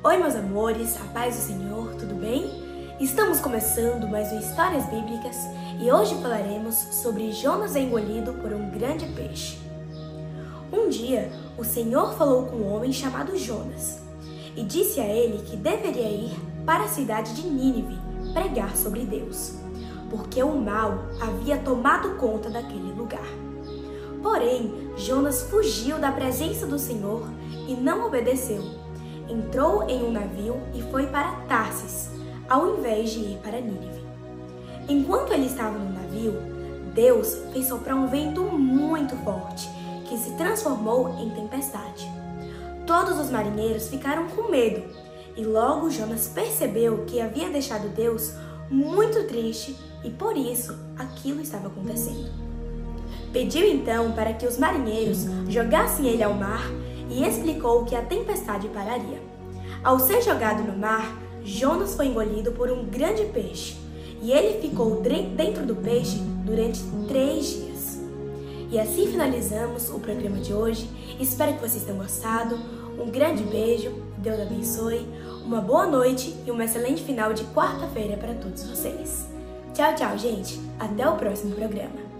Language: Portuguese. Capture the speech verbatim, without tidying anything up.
Oi, meus amores, a paz do Senhor, tudo bem? Estamos começando mais um Histórias Bíblicas e hoje falaremos sobre Jonas engolido por um grande peixe. Um dia, o Senhor falou com um homem chamado Jonas e disse a ele que deveria ir para a cidade de Nínive pregar sobre Deus, porque o mal havia tomado conta daquele lugar. Porém, Jonas fugiu da presença do Senhor e não obedeceu. Entrou em um navio e foi para Tarsis, ao invés de ir para Nínive. Enquanto ele estava no navio, Deus fez soprar um vento muito forte, que se transformou em tempestade. Todos os marinheiros ficaram com medo, e logo Jonas percebeu que havia deixado Deus muito triste e por isso aquilo estava acontecendo. Pediu então para que os marinheiros jogassem ele ao mar e explicou que a tempestade pararia. Ao ser jogado no mar, Jonas foi engolido por um grande peixe e ele ficou dentro do peixe durante três dias. E assim finalizamos o programa de hoje. Espero que vocês tenham gostado. Um grande beijo, Deus abençoe, uma boa noite e um excelente final de quarta-feira para todos vocês. Tchau, tchau, gente. Até o próximo programa.